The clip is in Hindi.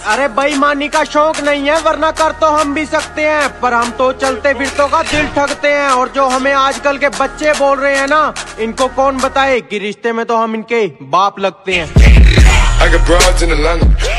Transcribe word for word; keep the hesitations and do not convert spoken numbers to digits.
अरे बेईमानी का शौक नहीं है, वरना कर तो हम भी सकते हैं, पर हम तो चलते फिरतों का दिल ठगते हैं। और जो हमें आजकल के बच्चे बोल रहे हैं ना, इनको कौन बताए कि रिश्ते में तो हम इनके बाप लगते हैं।